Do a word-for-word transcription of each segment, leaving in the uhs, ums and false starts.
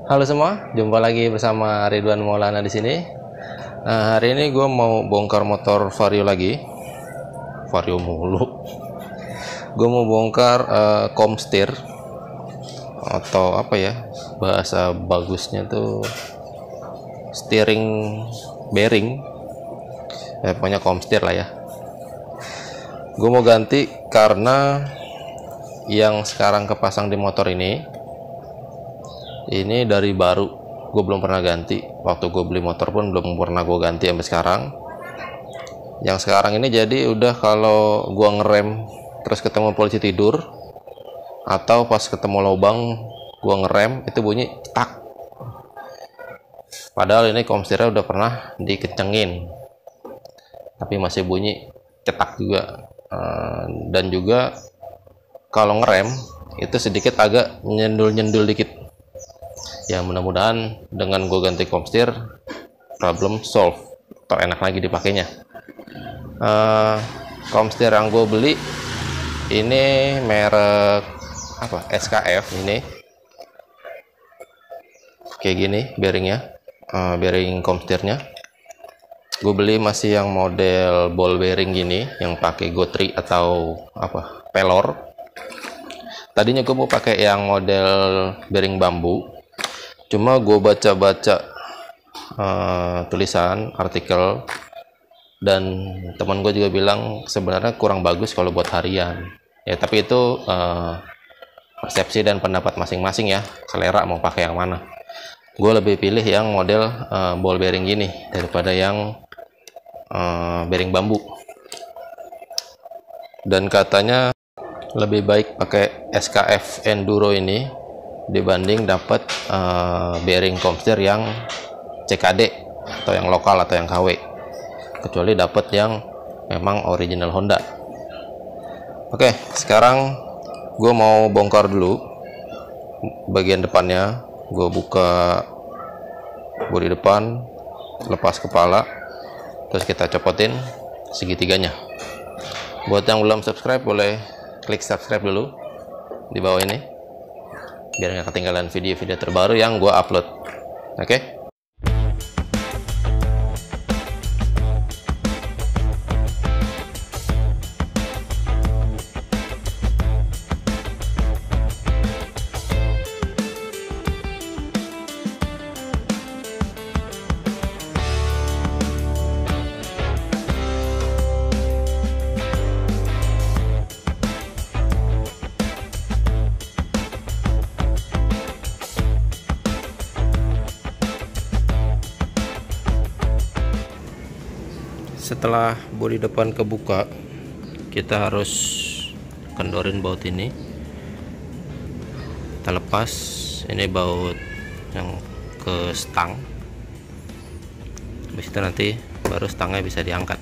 Halo semua, jumpa lagi bersama Ridwan Maulana di sini. Nah, hari ini gue mau bongkar motor Vario lagi. Vario mulu. Gue mau bongkar uh, komstir atau apa ya bahasa bagusnya tuh steering bearing. Ya, pokoknya komstir lah ya. Gue mau ganti karena yang sekarang kepasang di motor ini ini dari baru, gue belum pernah ganti. Waktu gue beli motor pun belum pernah gue ganti sampai sekarang. Yang sekarang ini jadi udah kalau gue ngerem terus ketemu polisi tidur atau pas ketemu lubang gue ngerem itu bunyi tak. Padahal ini komstirnya udah pernah dikencengin tapi masih bunyi cetak juga. Dan juga kalau ngerem itu sedikit agak nyendul-nyendul dikit. Ya mudah-mudahan dengan gue ganti komstir problem solve atau enak lagi dipakainya. uh, Komstir yang gue beli ini merek apa, S K F. Ini kayak gini bearingnya, uh, bearing komstirnya. Gue beli masih yang model ball bearing gini yang pakai gotri atau apa pelor. Tadinya gue mau pakai yang model bearing bambu, cuma gue baca-baca uh, tulisan artikel dan teman gue juga bilang sebenarnya kurang bagus kalau buat harian ya, tapi itu uh, persepsi dan pendapat masing-masing ya, selera mau pakai yang mana. Gue lebih pilih yang model uh, ball bearing gini daripada yang uh, bearing bambu, dan katanya lebih baik pakai S K F Enduro ini dibanding dapat uh, bearing komstir yang C K D atau yang lokal atau yang K W, kecuali dapat yang memang original Honda. Oke, sekarang gue mau bongkar dulu bagian depannya. Gue buka bodi depan, lepas kepala, terus kita copotin segitiganya. Buat yang belum subscribe boleh klik subscribe dulu di bawah ini biar nggak ketinggalan video-video terbaru yang gue upload. Oke okay? Setelah bodi depan kebuka, kita harus kendorin baut ini. Kita lepas ini baut yang ke stang. Habis itu nanti baru stangnya bisa diangkat.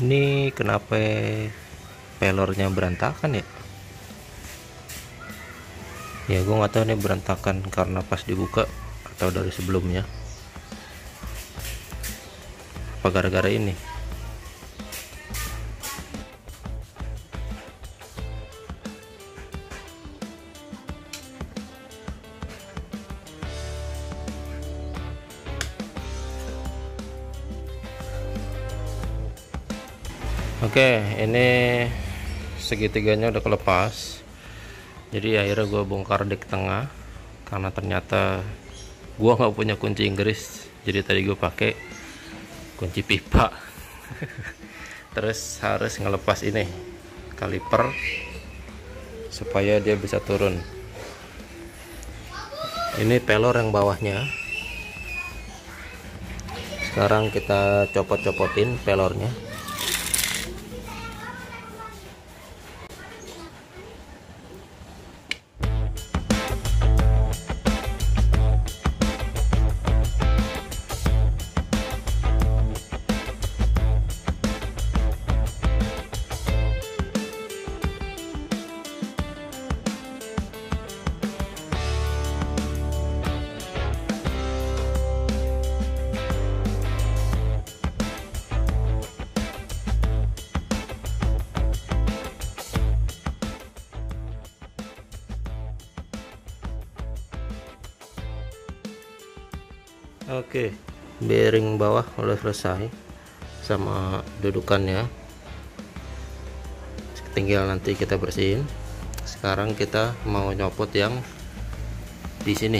Ini kenapa pelornya berantakan ya? Ya gue nggak tahu nih berantakan karena pas dibuka atau dari sebelumnya. Apa gara-gara ini? Oke, ini segitiganya udah kelepas. Jadi akhirnya gue bongkar dek tengah karena ternyata gue nggak punya kunci Inggris. Jadi tadi gue pakai kunci pipa. Terus harus ngelepas ini kaliper supaya dia bisa turun. Ini pelor yang bawahnya. Sekarang kita copot-copotin pelornya. Oke, bearing bawah udah selesai sama dudukannya, tinggal nanti kita bersihin. Sekarang kita mau nyopot yang di sini.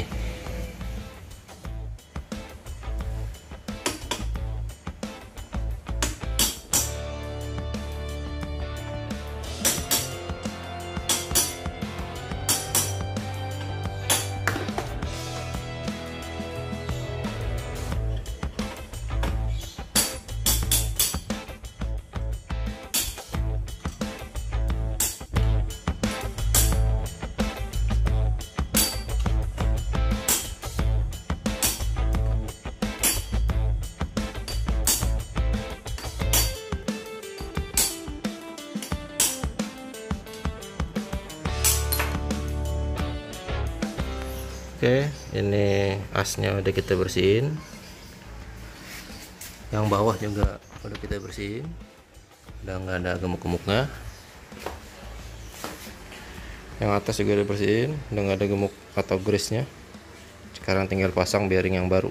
Oke, ini asnya udah kita bersihin, yang bawah juga udah kita bersihin, udah nggak ada gemuk-gemuknya. Yang atas juga udah bersihin, udah nggak ada gemuk atau grease-nya. Sekarang tinggal pasang bearing yang baru.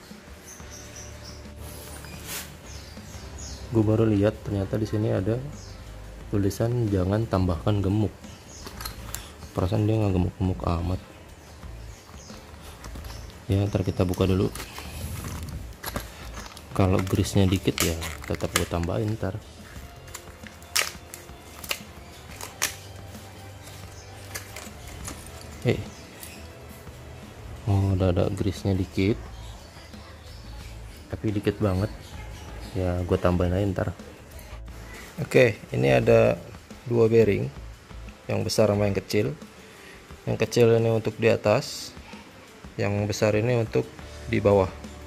Gue baru lihat ternyata di sini ada tulisan jangan tambahkan gemuk. Perasaan dia nggak gemuk-gemuk amat. Ya, ntar kita buka dulu. Kalau grease-nya dikit ya tetap gue tambahin ntar. Eh, oh, udah ada grease-nya dikit, tapi dikit banget. Ya, gue tambahin aja ntar. Oke, ini ada dua bearing, yang besar sama yang kecil. Yang kecil ini untuk di atas, yang besar ini untuk di bawah.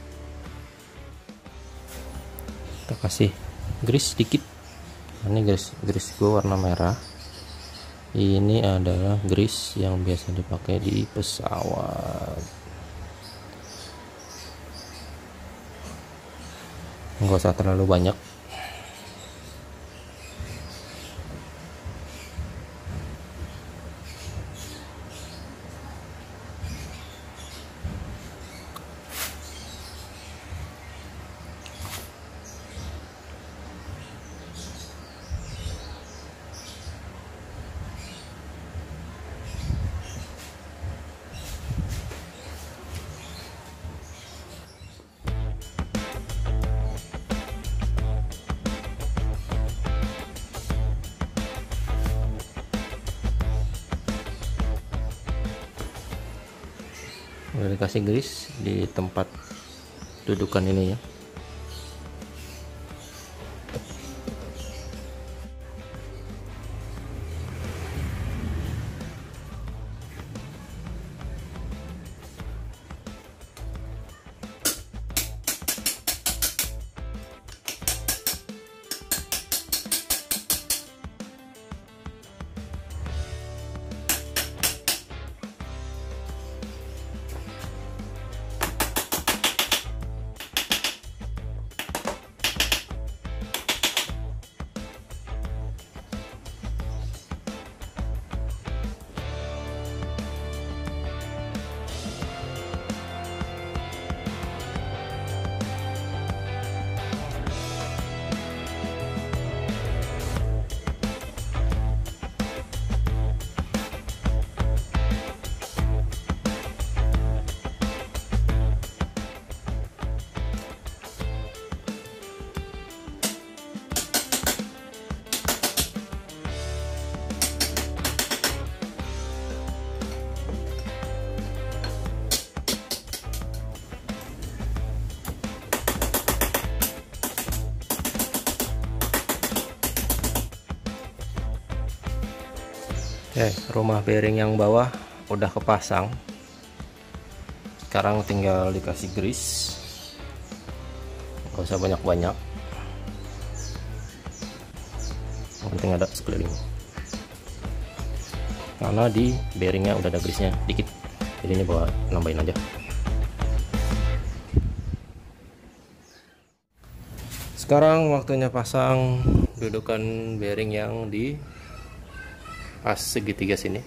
Kita kasih grease sedikit. Ini grease grease gue warna merah. Ini adalah grease yang biasa dipakai di pesawat. Nggak usah terlalu banyak. Udah dikasih grease di tempat dudukan ini ya. Oke, rumah bearing yang bawah udah kepasang. Sekarang tinggal dikasih grease, nggak usah banyak-banyak, yang penting ada sekeliling. Karena di bearingnya udah ada grease-nya dikit, jadi ini buat nambahin aja. Sekarang waktunya pasang dudukan bearing yang di pas segitiga sini.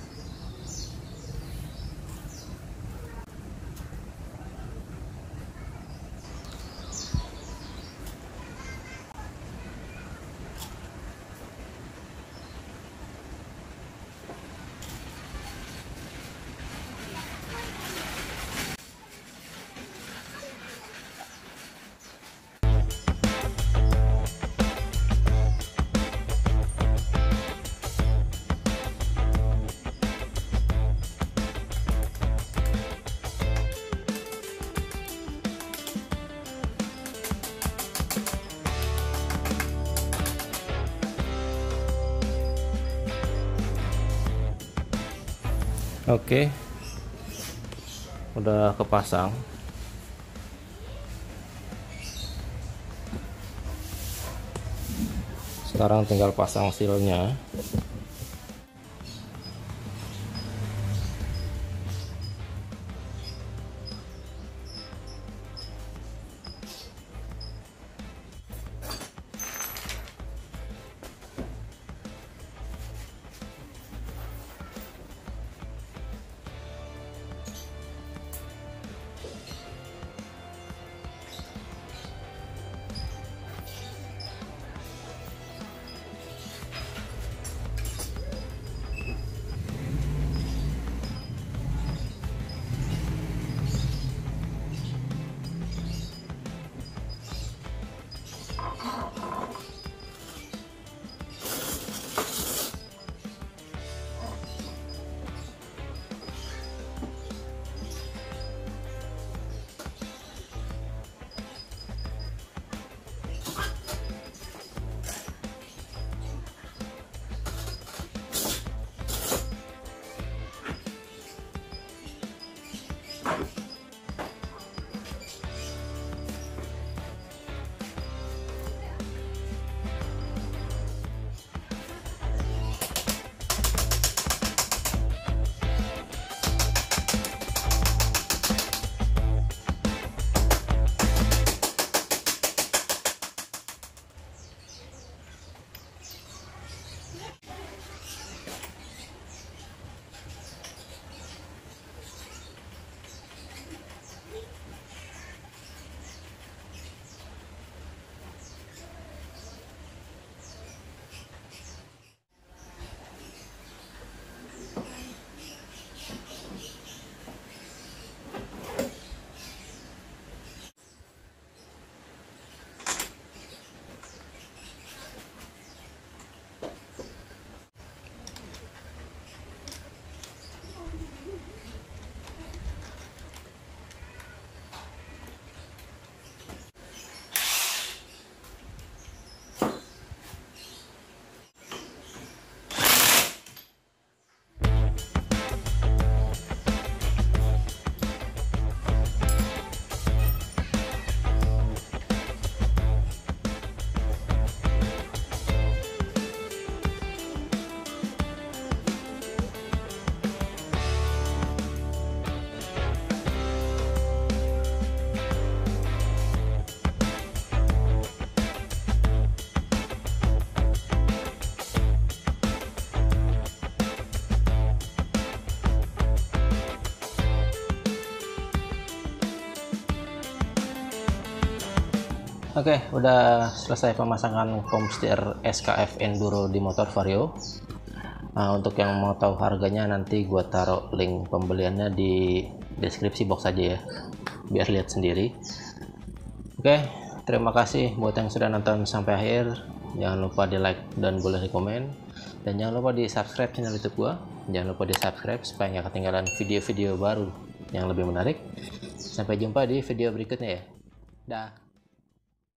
Oke, udah kepasang. Sekarang tinggal pasang sealnya. Oke, udah selesai pemasangan komsteer S K F Enduro di motor Vario. Nah, untuk yang mau tahu harganya nanti gua taruh link pembeliannya di deskripsi box aja ya, biar lihat sendiri. Oke, terima kasih buat yang sudah nonton sampai akhir. Jangan lupa di like dan boleh di komen, dan jangan lupa di subscribe channel YouTube gua. Jangan lupa di subscribe supaya nggak ketinggalan video-video baru yang lebih menarik. Sampai jumpa di video berikutnya ya. Dah.